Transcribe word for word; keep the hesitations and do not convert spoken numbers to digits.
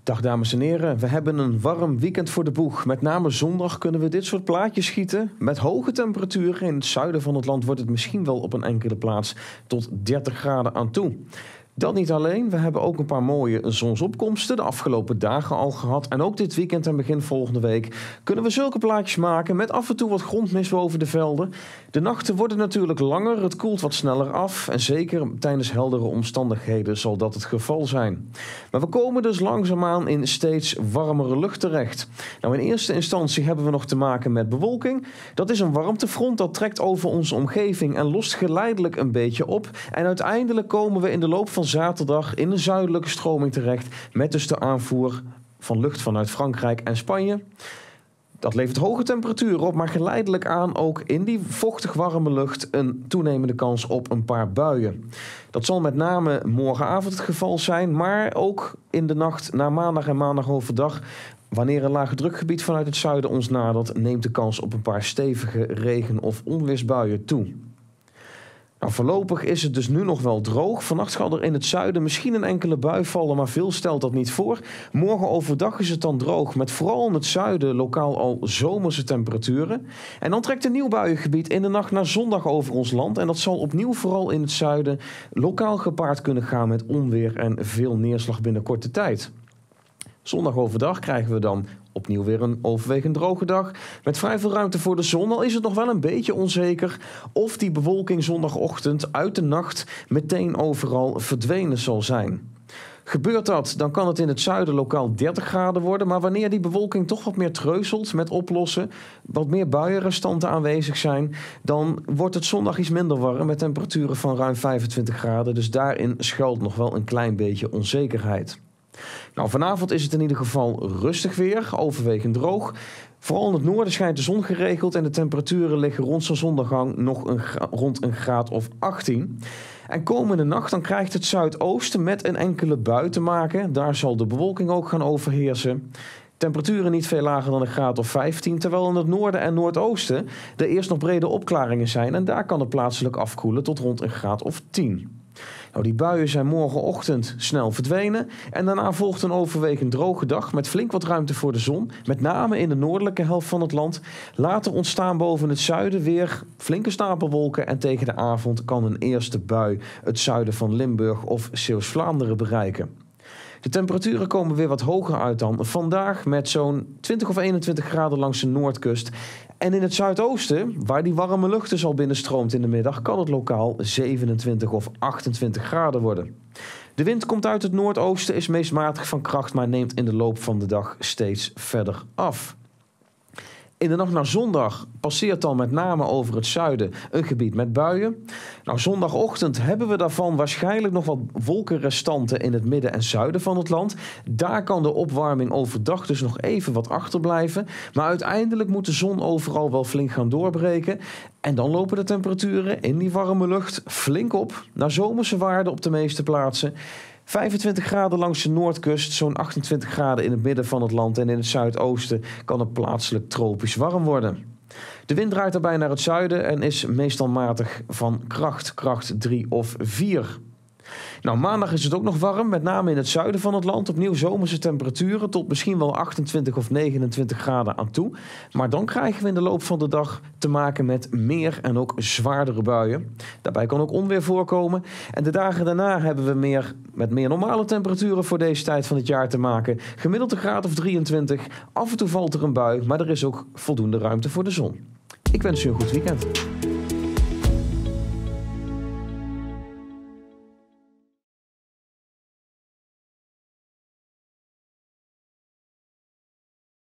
Dag dames en heren, we hebben een warm weekend voor de boeg. Met name zondag kunnen we dit soort plaatjes schieten. Met hoge temperaturen in het zuiden van het land wordt het misschien wel op een enkele plaats tot dertig graden aan toe. Dat niet alleen, we hebben ook een paar mooie zonsopkomsten de afgelopen dagen al gehad. En ook dit weekend en begin volgende week kunnen we zulke plaatjes maken met af en toe wat grondmist boven de velden. De nachten worden natuurlijk langer, het koelt wat sneller af. En zeker tijdens heldere omstandigheden zal dat het geval zijn. Maar we komen dus langzaamaan in steeds warmere lucht terecht. Nou, in eerste instantie hebben we nog te maken met bewolking. Dat is een warmtefront dat trekt over onze omgeving en lost geleidelijk een beetje op. En uiteindelijk komen we in de loop van zaterdag in een zuidelijke stroming terecht met dus de aanvoer van lucht vanuit Frankrijk en Spanje. Dat levert hoge temperaturen op, maar geleidelijk aan ook in die vochtig warme lucht een toenemende kans op een paar buien. Dat zal met name morgenavond het geval zijn, maar ook in de nacht naar maandag en maandag overdag. Wanneer een lage drukgebied vanuit het zuiden ons nadert, neemt de kans op een paar stevige regen- of onweersbuien toe. Nou, voorlopig is het dus nu nog wel droog. Vannacht zal er in het zuiden misschien een enkele bui vallen, maar veel stelt dat niet voor. Morgen overdag is het dan droog, met vooral in het zuiden lokaal al zomerse temperaturen. En dan trekt een nieuw buiengebied in de nacht naar zondag over ons land. En dat zal opnieuw vooral in het zuiden lokaal gepaard kunnen gaan met onweer en veel neerslag binnen korte tijd. Zondag overdag krijgen we dan opnieuw weer een overwegend droge dag met vrij veel ruimte voor de zon. Al is het nog wel een beetje onzeker of die bewolking zondagochtend uit de nacht meteen overal verdwenen zal zijn. Gebeurt dat, dan kan het in het zuiden lokaal dertig graden worden. Maar wanneer die bewolking toch wat meer treuzelt met oplossen, wat meer buienrestanten aanwezig zijn, dan wordt het zondag iets minder warm met temperaturen van ruim vijfentwintig graden. Dus daarin schuilt nog wel een klein beetje onzekerheid. Nou, vanavond is het in ieder geval rustig weer, overwegend droog. Vooral in het noorden schijnt de zon geregeld en de temperaturen liggen rond zo'n zondergang nog een rond een graad of achttien. En komende nacht dan krijgt het zuidoosten met een enkele bui te maken. Daar zal de bewolking ook gaan overheersen. Temperaturen niet veel lager dan een graad of vijftien, terwijl in het noorden en noordoosten er eerst nog brede opklaringen zijn. En daar kan het plaatselijk afkoelen tot rond een graad of tien. Nou, die buien zijn morgenochtend snel verdwenen en daarna volgt een overwegend droge dag met flink wat ruimte voor de zon, met name in de noordelijke helft van het land. Later ontstaan boven het zuiden weer flinke stapelwolken en tegen de avond kan een eerste bui het zuiden van Limburg of Zeeuws-Vlaanderen bereiken. De temperaturen komen weer wat hoger uit dan vandaag met zo'n twintig of eenentwintig graden langs de noordkust. En in het zuidoosten, waar die warme lucht dus al binnenstroomt in de middag, kan het lokaal zevenentwintig of achtentwintig graden worden. De wind komt uit het noordoosten, is meest matig van kracht, maar neemt in de loop van de dag steeds verder af. In de nacht naar zondag passeert dan met name over het zuiden een gebied met buien. Nou, zondagochtend hebben we daarvan waarschijnlijk nog wat wolkenrestanten in het midden en zuiden van het land. Daar kan de opwarming overdag dus nog even wat achterblijven. Maar uiteindelijk moet de zon overal wel flink gaan doorbreken. En dan lopen de temperaturen in die warme lucht flink op naar zomerse waarden op de meeste plaatsen. vijfentwintig graden langs de noordkust, zo'n achtentwintig graden in het midden van het land en in het zuidoosten kan het plaatselijk tropisch warm worden. De wind draait daarbij naar het zuiden en is meestal matig van kracht, kracht drie of vier. Nou, maandag is het ook nog warm, met name in het zuiden van het land. Opnieuw zomerse temperaturen tot misschien wel achtentwintig of negenentwintig graden aan toe. Maar dan krijgen we in de loop van de dag te maken met meer en ook zwaardere buien. Daarbij kan ook onweer voorkomen. En de dagen daarna hebben we meer, met meer normale temperaturen voor deze tijd van het jaar te maken. Gemiddeld een graad of drieëntwintig. Af en toe valt er een bui, maar er is ook voldoende ruimte voor de zon. Ik wens u een goed weekend.